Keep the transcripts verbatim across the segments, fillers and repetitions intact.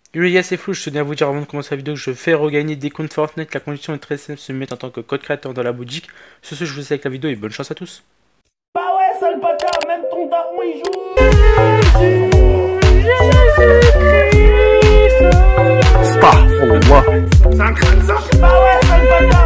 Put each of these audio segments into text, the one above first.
Yo les gars, c'est Flou, je tenais à vous dire avant de commencer la vidéo que je fais regagner des comptes Fortnite. La condition est très simple, se mettre en tant que code créateur dans la boutique. Sur ce, je vous laisse avec la vidéo et bonne chance à tous. Bah ouais, sale bâtard, même ton daron il joue. Astaghfirullah. C'est un crâne ça. Bah ouais, sale bâtard.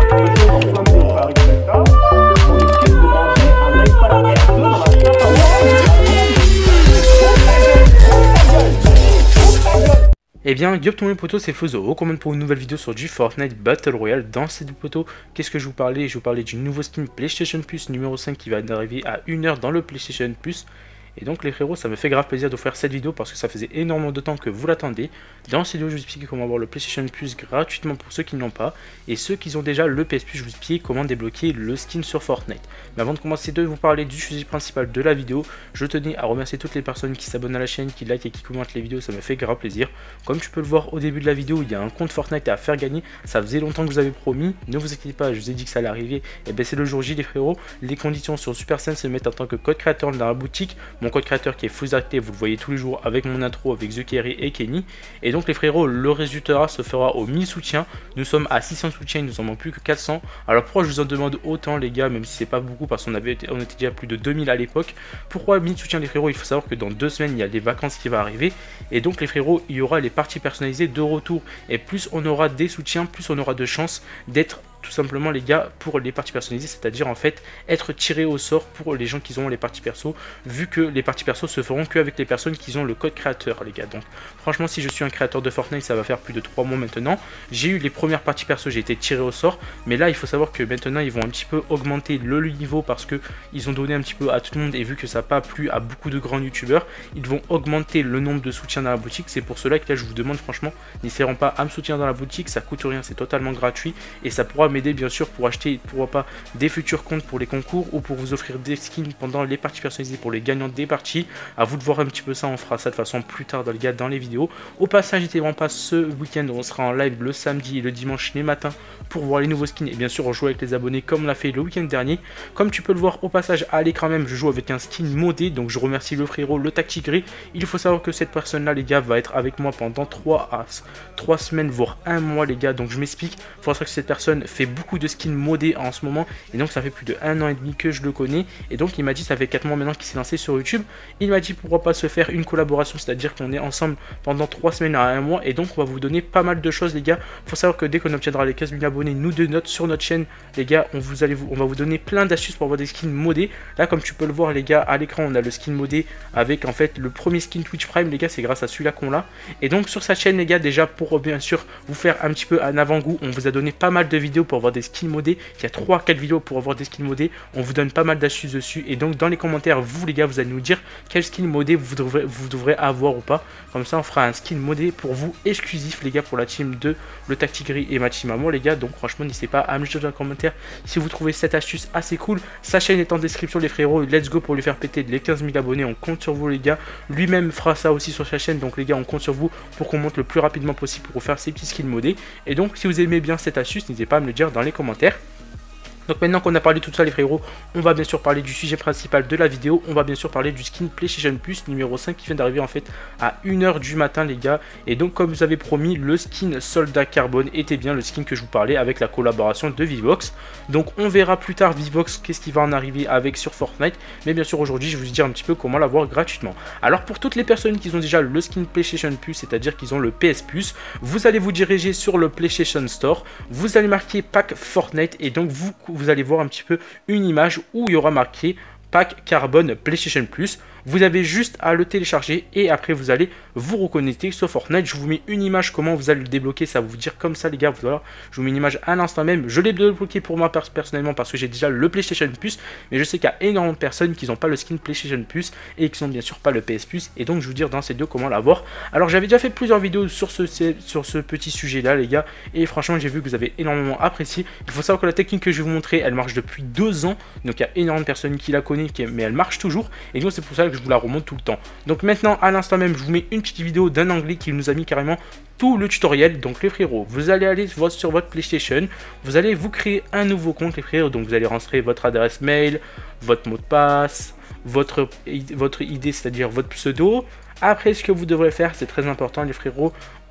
Eh bien, Guillaume tout le monde poteau, c'est Flozo. Recommande pour une nouvelle vidéo sur du Fortnite Battle Royale. Dans cette poteau, qu'est-ce que je vous parlais? Je vous parlais du nouveau skin PlayStation Plus numéro cinq qui va arriver à une heure dans le PlayStation Plus. Et donc les frérots, ça me fait grave plaisir de faire cette vidéo parce que ça faisait énormément de temps que vous l'attendez. Dans cette vidéo, je vais vous expliquer comment avoir le PlayStation Plus gratuitement pour ceux qui ne l'ont pas. Et ceux qui ont déjà le P S Plus, je vais vous expliquer comment débloquer le skin sur Fortnite. Mais avant de commencer de vous parler du sujet principal de la vidéo, je tenais à remercier toutes les personnes qui s'abonnent à la chaîne, qui like et qui commentent les vidéos, ça me fait grave plaisir. Comme tu peux le voir au début de la vidéo, il y a un compte Fortnite à faire gagner. Ça faisait longtemps que vous avez promis, ne vous inquiétez pas, je vous ai dit que ça allait arriver. Et bien c'est le jour J les frérots. Les conditions sur Supercell se mettent en tant que code créateur dans la boutique. Mon code créateur qui est Acté, vous le voyez tous les jours avec mon intro avec The Kerry et Kenny. Et donc les frérots, le résultat se fera au mille soutiens. Nous sommes à six cents soutiens, il nous en manque plus que quatre cents. Alors pourquoi je vous en demande autant les gars, même si c'est pas beaucoup parce qu'on avait été, on était déjà plus de deux mille à l'époque. Pourquoi mille soutiens les frérots? Il faut savoir que dans deux semaines il y a les vacances qui vont arriver. Et donc les frérots, il y aura les parties personnalisées de retour. Et plus on aura des soutiens, plus on aura de chances d'être tout simplement les gars pour les parties personnalisées, c'est-à-dire en fait être tiré au sort pour les gens qui ont les parties perso, vu que les parties perso se feront qu'avec les personnes qui ont le code créateur les gars. Donc franchement, si je suis un créateur de Fortnite, ça va faire plus de trois mois maintenant. J'ai eu les premières parties perso, j'ai été tiré au sort, mais là il faut savoir que maintenant ils vont un petit peu augmenter le niveau parce que ils ont donné un petit peu à tout le monde, et vu que ça n'a pas plu à beaucoup de grands youtubeurs, ils vont augmenter le nombre de soutiens dans la boutique. C'est pour cela que là je vous demande franchement, n'hésitez pas à me soutenir dans la boutique, ça coûte rien, c'est totalement gratuit et ça pourra m'aider bien sûr pour acheter, pourquoi pas, des futurs comptes pour les concours ou pour vous offrir des skins pendant les parties personnalisées pour les gagnants des parties. À vous de voir un petit peu ça, on fera ça de façon plus tard dans les gars dans les vidéos. Au passage, n'hésitez vraiment pas, ce week-end on sera en live le samedi et le dimanche les matins pour voir les nouveaux skins et bien sûr on joue avec les abonnés comme on l'a fait le week-end dernier. Comme tu peux le voir au passage à l'écran même, je joue avec un skin modé, donc je remercie le frérot le Tactic Gris. Il faut savoir que cette personne là les gars va être avec moi pendant trois à trois semaines voire un mois les gars, donc je m'explique. Il faut savoir que cette personne fait beaucoup de skins modés en ce moment et donc ça fait plus de un an et demi que je le connais, et donc il m'a dit, ça fait quatre mois maintenant qu'il s'est lancé sur YouTube, il m'a dit pourquoi pas se faire une collaboration, c'est à dire qu'on est ensemble pendant trois semaines à un mois, et donc on va vous donner pas mal de choses les gars. Faut savoir que dès qu'on obtiendra les quinze mille abonnés, nous deux notes sur notre chaîne les gars, on, vous allez vous, on va vous donner plein d'astuces pour avoir des skins modés. Là comme tu peux le voir les gars à l'écran, on a le skin modé avec en fait le premier skin Twitch Prime les gars, c'est grâce à celui-là qu'on l'a. Et donc sur sa chaîne les gars, déjà pour bien sûr vous faire un petit peu un avant-goût, on vous a donné pas mal de vidéos pour avoir des skins modés. Il y a trois quatre vidéos pour avoir des skins modés, on vous donne pas mal d'astuces dessus, et donc dans les commentaires vous les gars vous allez nous dire quel skin modé vous devrez, vous devrez avoir ou pas, comme ça on fera un skin modé pour vous exclusif les gars pour la team de le Tactic Gris et ma team à moi les gars. Donc franchement n'hésitez pas à me dire dans les commentaires si vous trouvez cette astuce assez cool. Sa chaîne est en description les frérots, let's go pour lui faire péter les quinze mille abonnés, on compte sur vous les gars. Lui-même fera ça aussi sur sa chaîne, donc les gars on compte sur vous pour qu'on monte le plus rapidement possible pour vous faire ces petits skins modés. Et donc si vous aimez bien cette astuce, n'hésitez pas à me le dire dans les commentaires. Donc maintenant qu'on a parlé de tout ça les frérots, on va bien sûr parler du sujet principal de la vidéo. On va bien sûr parler du skin PlayStation Plus numéro cinq qui vient d'arriver en fait à une heure du matin les gars. Et donc comme vous avez promis, le skin Soldat Carbone était bien le skin que je vous parlais avec la collaboration de Vivox. Donc on verra plus tard Vivox qu'est-ce qui va en arriver avec sur Fortnite. Mais bien sûr aujourd'hui je vais vous dire un petit peu comment l'avoir gratuitement. Alors pour toutes les personnes qui ont déjà le skin PlayStation Plus, c'est-à-dire qu'ils ont le P S Plus, vous allez vous diriger sur le PlayStation Store. Vous allez marquer pack Fortnite et donc vous vous allez voir un petit peu une image où il y aura marqué pack Carbone PlayStation Plus. Vous avez juste à le télécharger et après vous allez vous reconnecter sur Fortnite. Je vous mets une image comment vous allez le débloquer, ça va vous dire comme ça les gars. Voilà, je vous mets une image à l'instant même. Je l'ai débloqué pour moi personnellement parce que j'ai déjà le PlayStation Plus, mais je sais qu'il y a énormément de personnes qui n'ont pas le skin PlayStation Plus et qui n'ont bien sûr pas le P S Plus, et donc je vais vous dire dans ces deux comment l'avoir. Alors j'avais déjà fait plusieurs vidéos sur ce, sur ce petit sujet là les gars, et franchement j'ai vu que vous avez énormément apprécié. Il faut savoir que la technique que je vais vous montrer, elle marche depuis deux ans, donc il y a énormément de personnes qui la connaissent, mais elle marche toujours, et donc c'est pour ça que je vous la remonte tout le temps. Donc maintenant à l'instant même je vous mets une petite vidéo d'un anglais qui nous a mis carrément tout le tutoriel. Donc les frérots, vous allez aller sur votre PlayStation, vous allez vous créer un nouveau compte les frérots, donc vous allez rentrer votre adresse mail, votre mot de passe, votre, votre I D, c'est à dire votre pseudo. Après ce que vous devrez faire, c'est très important les frérots,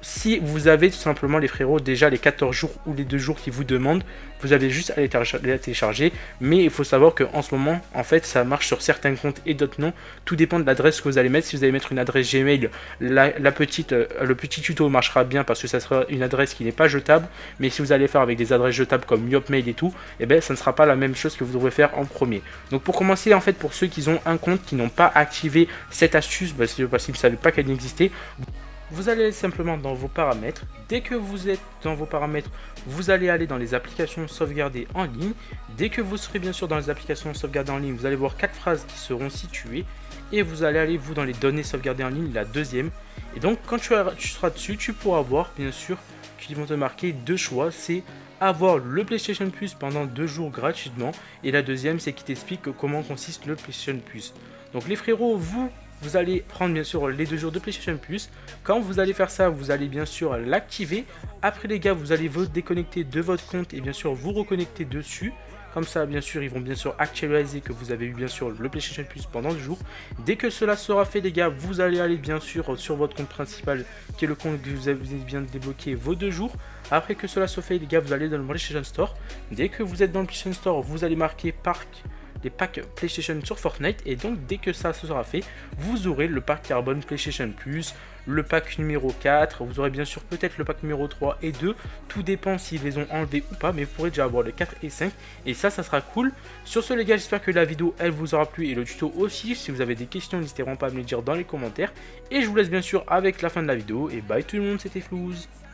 si vous avez tout simplement les frérots déjà les quatorze jours ou les deux jours qui vous demandent, vous avez juste à les télécharger. Mais il faut savoir qu'en ce moment, en fait, ça marche sur certains comptes et d'autres non. Tout dépend de l'adresse que vous allez mettre. Si vous allez mettre une adresse Gmail, la, la petite, euh, le petit tuto marchera bien parce que ça sera une adresse qui n'est pas jetable. Mais si vous allez faire avec des adresses jetables comme Yopmail et tout, eh ben, ça ne sera pas la même chose que vous devrez faire en premier. Donc pour commencer, en fait, pour ceux qui ont un compte qui n'ont pas activé cette astuce, bah, parce qu'ils ne savaient pas qu'elle existait, vous allez simplement dans vos paramètres. Dès que vous êtes dans vos paramètres, vous allez aller dans les applications sauvegardées en ligne. Dès que vous serez bien sûr dans les applications sauvegardées en ligne, vous allez voir quatre phrases qui seront situées. Et vous allez aller vous dans les données sauvegardées en ligne, la deuxième. Et donc quand tu, tu seras dessus, tu pourras voir bien sûr qu'ils vont te marquer deux choix. C'est avoir le PlayStation Plus pendant deux jours gratuitement. Et la deuxième, c'est qui t'explique comment consiste le PlayStation Plus. Donc les frérots, vous... Vous allez prendre bien sûr les deux jours de PlayStation Plus. Quand vous allez faire ça, vous allez bien sûr l'activer. Après les gars, vous allez vous déconnecter de votre compte et bien sûr vous reconnecter dessus. Comme ça, bien sûr, ils vont bien sûr actualiser que vous avez eu bien sûr le PlayStation Plus pendant deux jours. Dès que cela sera fait les gars, vous allez aller bien sûr sur votre compte principal qui est le compte que vous avez bien débloqué vos deux jours. Après que cela soit fait les gars, vous allez dans le PlayStation Store. Dès que vous êtes dans le PlayStation Store, vous allez marquer Parc les packs PlayStation sur Fortnite et donc dès que ça se sera fait, vous aurez le pack Carbone PlayStation Plus, le pack numéro quatre, vous aurez bien sûr peut-être le pack numéro trois et deux, tout dépend s'ils les ont enlevés ou pas, mais vous pourrez déjà avoir le quatre et cinq et ça, ça sera cool. Sur ce les gars, j'espère que la vidéo elle vous aura plu et le tuto aussi. Si vous avez des questions, n'hésitez pas à me les dire dans les commentaires et je vous laisse bien sûr avec la fin de la vidéo et bye tout le monde, c'était Flouz.